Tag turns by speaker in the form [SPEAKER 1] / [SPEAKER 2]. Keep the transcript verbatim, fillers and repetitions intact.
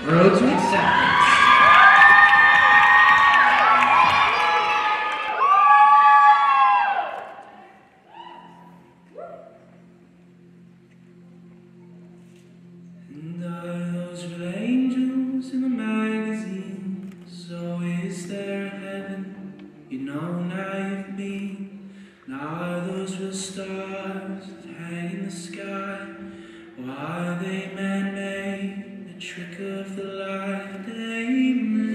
[SPEAKER 1] Road to Acceptance.
[SPEAKER 2] And are those real angels in the magazine? So is there a heaven you know now you've been? And are those real stars that hang in the sky? Or are they man-made, the trick of the light? Aimless.